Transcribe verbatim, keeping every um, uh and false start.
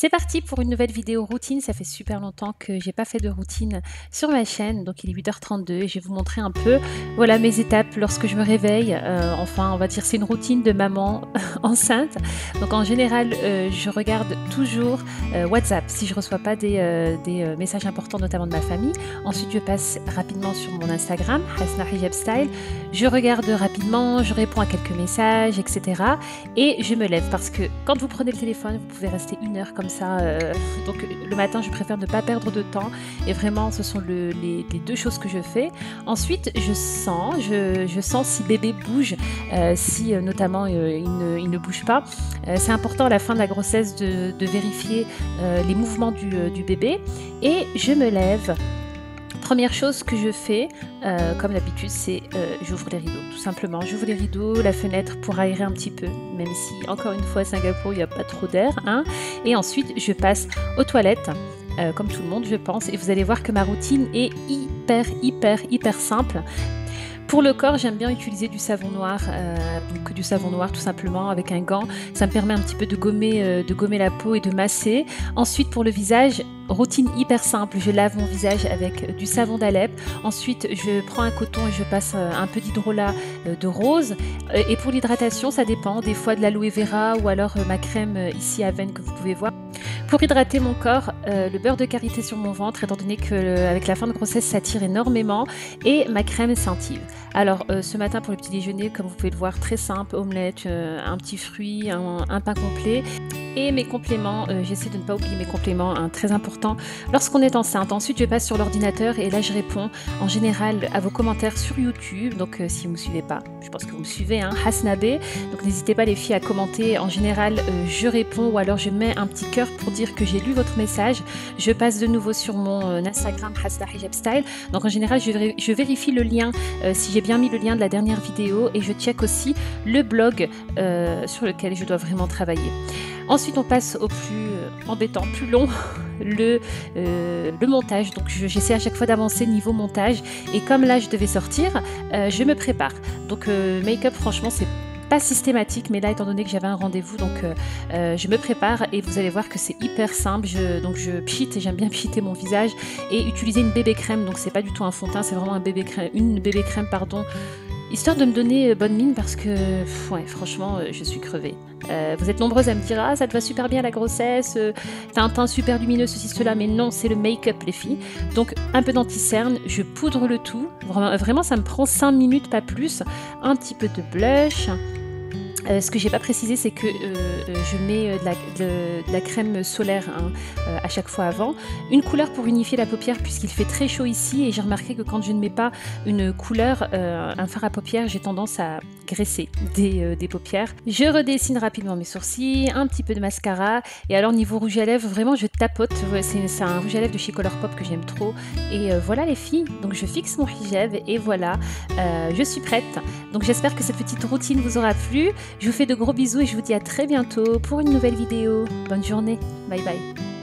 C'est parti pour une nouvelle vidéo routine. Ça fait super longtemps que j'ai pas fait de routine sur ma chaîne. Donc il est huit heures trente-deux et je vais vous montrer un peu voilà mes étapes lorsque je me réveille. Euh, enfin, on va dire c'est une routine de maman enceinte. Donc en général, euh, je regarde toujours euh, WhatsApp si je reçois pas des, euh, des euh, messages importants, notamment de ma famille. Ensuite, je passe rapidement sur mon Instagram, Hasna Hijab Style. Je regarde rapidement, je réponds à quelques messages, et cetera. Et je me lève parce que quand vous prenez le téléphone, vous pouvez rester une heure comme ça. Euh, donc le matin, je préfère ne pas perdre de temps. Et vraiment, ce sont le, les, les deux choses que je fais. Ensuite, je sens, je, je sens si bébé bouge, euh, si euh, notamment euh, il, ne, il ne bouge pas. Euh, c'est important à la fin de la grossesse de, de vérifier euh, les mouvements du, euh, du bébé. Et je me lève. Première chose que je fais, euh, comme d'habitude, c'est euh, j'ouvre les rideaux, tout simplement. J'ouvre les rideaux, la fenêtre pour aérer un petit peu, même si, encore une fois, à Singapour, il n'y a pas trop d'air. Hein. Et ensuite, je passe aux toilettes, euh, comme tout le monde, je pense. Et vous allez voir que ma routine est hyper, hyper, hyper simple. Pour le corps, j'aime bien utiliser du savon noir, euh, donc du savon noir tout simplement avec un gant. Ça me permet un petit peu de gommer, euh, de gommer la peau et de masser. Ensuite, pour le visage, routine hyper simple. Je lave mon visage avec du savon d'Alep. Ensuite, je prends un coton et je passe un peu d'hydrolat euh, de rose. Et pour l'hydratation, ça dépend. Des fois de l'aloe vera ou alors euh, ma crème euh, ici à veine que vous pouvez voir. Pour hydrater mon corps, euh, le beurre de karité sur mon ventre, étant donné qu'avec la fin de grossesse, ça tire énormément, et ma crème sentive. Alors, euh, ce matin, pour le petit déjeuner, comme vous pouvez le voir, très simple, omelette, euh, un petit fruit, un, un pain complet. Et mes compléments, euh, j'essaie de ne pas oublier mes compléments, hein, très important, lorsqu'on est enceinte. Ensuite, je passe sur l'ordinateur et là, je réponds en général à vos commentaires sur YouTube. Donc, euh, si vous ne me suivez pas, je pense que vous me suivez, hein, Hasna B. Donc, n'hésitez pas les filles à commenter. En général, euh, je réponds ou alors je mets un petit cœur pour dire que j'ai lu votre message. Je passe de nouveau sur mon euh, Instagram, Hasna Hijab Style. Donc, en général, je, vé je vérifie le lien, euh, si j'ai bien mis le lien de la dernière vidéo, et je check aussi le blog euh, sur lequel je dois vraiment travailler. Ensuite, on passe au plus euh, embêtant, plus long, le, euh, le montage. Donc, j'essaie à chaque fois d'avancer niveau montage. Et comme là, je devais sortir, euh, je me prépare. Donc, euh, make-up, franchement, c'est pas systématique, mais là, étant donné que j'avais un rendez-vous, donc euh, euh, je me prépare et vous allez voir que c'est hyper simple. Je, donc, je pchite et j'aime bien pchiter mon visage et utiliser une bébé crème. Donc, c'est pas du tout un fond de teint, c'est vraiment un bébé crème, une bébé crème, pardon. Histoire de me donner bonne mine parce que, ouais, franchement, je suis crevée. Euh, vous êtes nombreuses à me dire « Ah, ça te va super bien la grossesse, euh, t'as un teint super lumineux, ceci, cela », mais non, c'est le make-up, les filles. Donc, un peu d'anti-cerne, je poudre le tout. Vraiment, vraiment, ça me prend cinq minutes, pas plus. Un petit peu de blush. Euh, ce que j'ai pas précisé, c'est que euh, je mets de la, de, de la crème solaire hein, euh, à chaque fois avant. Une couleur pour unifier la paupière puisqu'il fait très chaud ici et j'ai remarqué que quand je ne mets pas une couleur, euh, un fard à paupières, j'ai tendance à graisser des, euh, des paupières. Je redessine rapidement mes sourcils, un petit peu de mascara et alors niveau rouge à lèvres, vraiment je tapote. C'est un rouge à lèvres de chez Colourpop que j'aime trop. Et euh, voilà les filles, donc je fixe mon hijab et voilà, euh, je suis prête. Donc j'espère que cette petite routine vous aura plu. Je vous fais de gros bisous et je vous dis à très bientôt pour une nouvelle vidéo. Bonne journée. Bye bye.